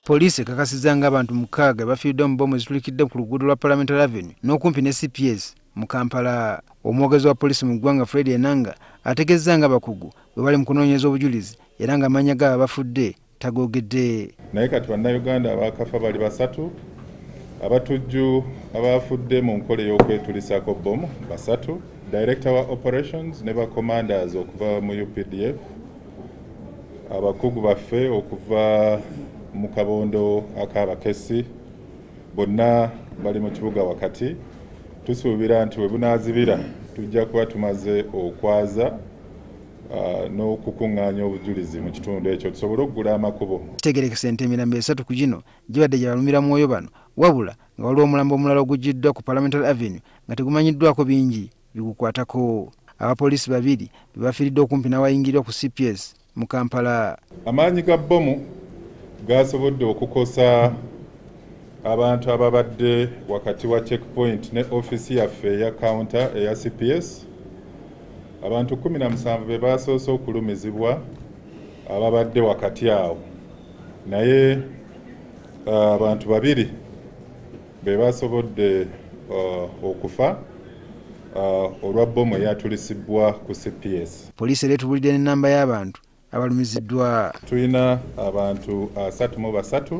Poliisi ekakasizza abantu 6 bafiiridde mu bbomu ezitulikidde ku luguudo lwa Parliamentary Avenue n'okumpi ne CPS mu Kampala. Omwogezi wa poliisi mu ggwanga Fred Enanga ategeezza nga abakugu bwe bali mu kunoonyeza obujulizi era nga amannya gaabo bafudde tagoogedde. Naye kati Bannayuganda abakafa bali basatu, abatujju abafudde mu nkola y'okwetulisaako bbomu basatu, Director wa Operations ne ba Commanders okuva mu UPDF, abakugu baffe okuva mu kabondo ak'abakessi bonna bali mu kibuga wakati. Tusuubira nti bwe bunaazibira tujja kuba tumaze okwaza n'okukuŋŋaanya obujulizi mu kitundu ekyo tusobole okugula amakubo. Kitegerekese nti emirambo 3 ku gino gibadde gya balumira mwoyo bano, wabula nga waliwo omulambo omulala oguggiddwa ku Parliamentary Avenue nga tegumanyiddwako bingi bigukwatako. Abapoliisi 2 be bafiiridde okumpi n'awayingirirwa ku CPS mu Kampala. Amaanyi ga bbomu gasobodde okukosa abantu ababadde wakati wa checkpoint ne office yaffe eya counter eya CPS. Abantu 17 be basoose okulumizibwa ababadde wakati awo, naye abantu 2 be basobodde okufa olwa bbomu eyatulisibwa ku CPS. Poliisi era etubulidde n'ennamba y'abantu abalumiziddwa. Tulina abantu 33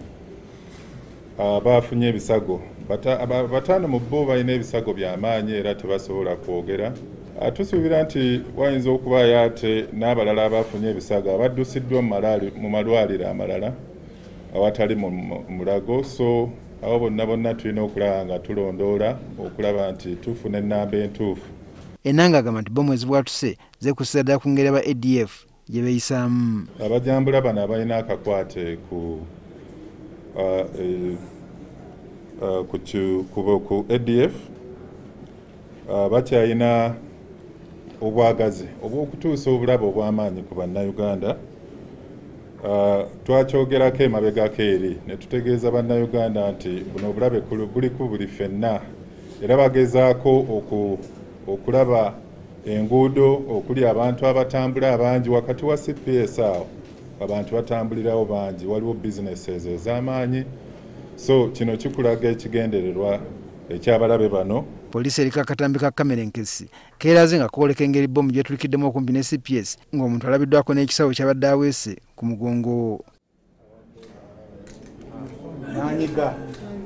bafunye ebisago, 5 mu bo balina ebisago by'amaanyi era tebasobola kwogera. Tusuubira nti wayinza okubaayo ate n'abalala abafunye ebisago abaddusiddwa mu malwaliro amalala awatali mulago. So abo bonna tulina okulaba nga tulondoola okulaba nti tufuna ennamba entuufu. Enanga agamba nti bbomu ezibwatuse zeekusiza ddala ku ngeri aba ADF gye beeyisaamu. Abajambula bano abalina akakwate ku ADF bakyalina obwagazi obw'okutuusa obulabe obw'amaanyi ku Bannayuganda. Twakyogerako emabegako eri ne tutegeeza Bannayuganda nti buno obulabe buli ku buli ffenna, era bagezaako okulaba enguudo okuli abantu abatambula abangi wakati wa CPS awo, abantu batambulirawo bangi, waliwo businesses ez'amaanyi. So kino kikulaga ekigendererwa ekyabalabe bano. Poliisi eriko akatambi ka kamera enkesi keeraze nga kooleka engeri bbomu gyetulikiddemu okumpi ne CPS ng'omuntu alabiddwako n'ekisawo kyabadde aweese ku mugongo. nhga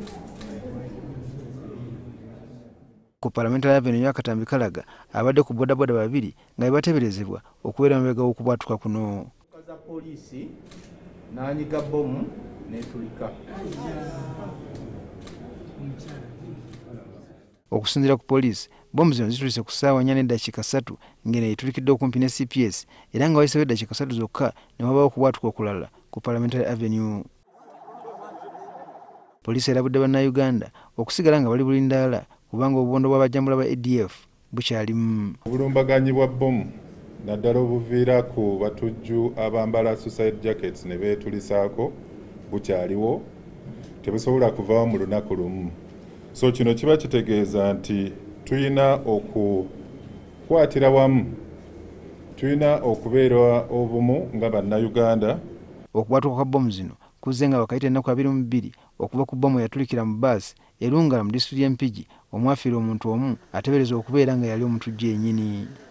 Ku Parliamentary Avenue y'akatambi kalaga abadde ku bodaboda 2 nga bebateeberezebwa okubeera mabega w'okubwatuka kuno. Poliisi nhga bbomu n'etulika. Okusinziira ku poliisi, bbomu zino zitulise ku ssaawa 4:3 ng'eno etulikidde okumpi ne CPS era nga wayiseewo eddakiika 3 zokka ne wabaawo okubwatuka okulala ku Parliamentary Avenue. Poliisi erabudde Bannayuganda okusigala nga bali bulindaala kubanga obubondo bw'abajambula ba ADF bukyalimu. Obulumbaganyi bwa bbomu naddala obuviira ku batujju abambala suicide jackets ne beetulisaako bukyaliwo, tebusobola kuvaawo mu lunaku lumu. So kino kiba kitegeeza nti tulina okukwatira wamu, tulina okubeera obumu nga Bannayuganda. Okubwatuka kwa bbomu zino kuzze nga wakayita ennaku 22 okuva ku bbomu eyatulikira mu bbaasi erungala mu disitulikiti y'Empigi omwafiira omuntu omu ateebereza okubeera nga yali omutujju yennyini.